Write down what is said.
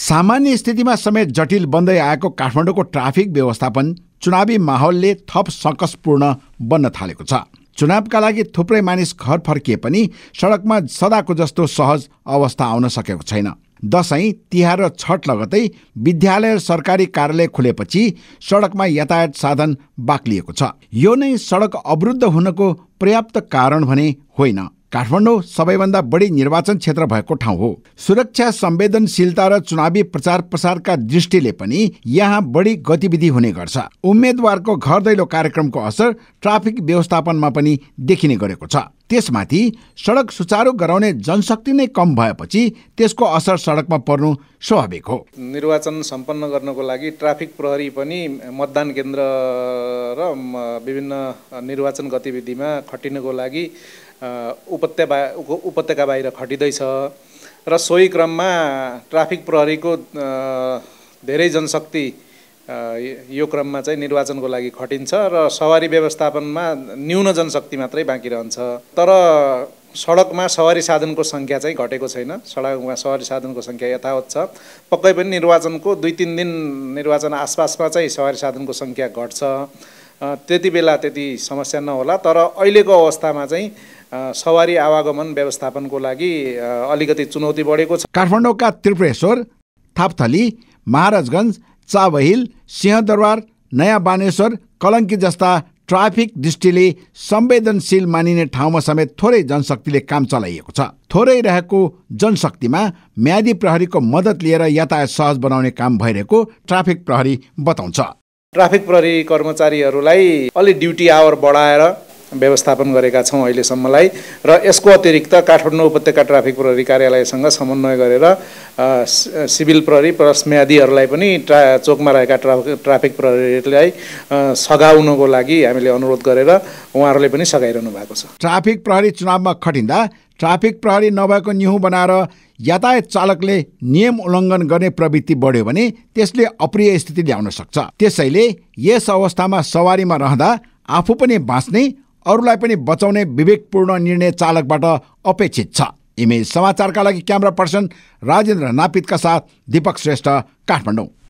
सामान्य स्थितिमा समेत जटिल बन्दै आएको काठमाडौँको ट्राफिक व्यवस्थापन चुनावी माहौलले थप सकसपूर्ण बन्न थालेको छ। चुनावका लागि थुप्रै मानिस घर फर्किए पनि सडकमा सदाको जस्तो सहज अवस्था आउन सकेको छैन। दशैं, तिहार र छठ लगतै विद्यालय र सरकारी कार्यालय खुलेपछि सडकमा यातायात साधन बाक्लिएको छ। यो नै सडक अवरुद्ध हुनको पर्याप्त कारण भने होइन। काठमाडौँ सबैभन्दा बढी निर्वाचन क्षेत्र भएको ठाउँ हो। सुरक्षा संवेदनशीलता र चुनावी प्रचार प्रसारका दृष्टिले पनि यहाँ बढी गतिविधि हुने गर्छ। उम्मेदवारको घर दैलो कार्यक्रमको असर ट्राफिक व्यवस्थापनमा पनि देखिने गरेको छ। त्यसमाथि सडक सुचारू गराउने जनशक्ति नै कम भएपछि त्यसको असर सडकमा पर्नु स्वाभाविक हो। निर्वाचन सम्पन्न गर्नको लागि ट्राफिक प्रहरी पनि मतदान केन्द्र र विभिन्न निर्वाचन गतिविधिमा खटिनको लागि उपत्यका बाहिर खटिँदैछ र सोही क्रममा ट्राफिक प्रहरीको धेरै जनशक्ति यो क्रममा चाहिँ निर्वाचनको लागि खटिन्छ र सवारी व्यवस्थापनमा न्यून जनशक्ति मात्रै बाँकी रहन्छ। तर सडकमा सवारी साधनको सङ्ख्या चाहिँ घटेको छैन। सडकमा सवारी साधनको सङ्ख्या यथावत छ। पक्कै पनि निर्वाचनको 2-3 दिन निर्वाचन आसपासमा चाहिँ सवारी साधनको सङ्ख्या घट्छ। त्यति बेला त्यति समस्या नहोला। तर अहिलेको अवस्थामा चाहिँ सवारी आवागमन व्यवस्थापनको लागि अलिकति चुनौती बढेको छ। काठमाडौँका त्रिपुरेश्वर, थापथली, महाराजगञ्ज, चाबहिल, सिंहदरबार, नयाँ बानेश्वर, कलङ्की जस्ता ट्राफिक दृष्टिले संवेदनशील मानिने ठाउँमा समेत थोरै जनशक्तिले काम चलाइएको छ। थोरै रहेको जनशक्तिमा म्यादी प्रहरीको मद्दत लिएर यातायात सहज बनाउने काम भइरहेको ट्राफिक प्रहरी बताउँछ। ट्राफिक प्रहरी कर्मचारीहरूलाई अलि ड्युटी आवर बढाएर व्यवस्थापन गरेका छौँ अहिलेसम्मलाई र यसको अतिरिक्त काठमाडौँ उपत्यका ट्राफिक प्रहरी कार्यालयसँग समन्वय गरेर सिभिल प्रहरी प्लस म्यादीहरूलाई पनि चोकमा रहेका ट्राफिक प्रहरीलाई सघाउनको लागि हामीले अनुरोध गरेर उहाँहरूले पनि सघाइरहनु भएको छ। ट्राफिक प्रहरी चुनावमा खटिँदा ट्राफिक प्रहरी नभएको न्युह बनाएर यातायात चालकले नियम उल्लङ्घन गर्ने प्रवृत्ति बढ्यो भने त्यसले अप्रिय स्थिति ल्याउन सक्छ। त्यसैले यस अवस्थामा सवारीमा रहँदा आफू पनि बाँच्ने, अरूलाई पनि बचाउने विवेकपूर्ण निर्णय चालकबाट अपेक्षित छ। इमेज समाचारका लागि क्यामेरा पर्सन राजेन्द्र नापितका साथ दीपक श्रेष्ठ, काठमाडौँ।